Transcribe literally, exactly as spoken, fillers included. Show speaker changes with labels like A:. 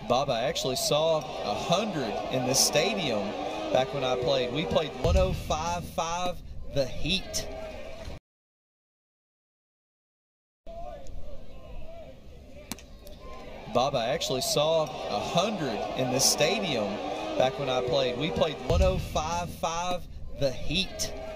A: Bob, I actually saw a hundred in the stadium back when I played. We played one oh five point five, the Heat. Bob, I actually saw a hundred in the stadium back when I played. We played one oh five point five, the Heat.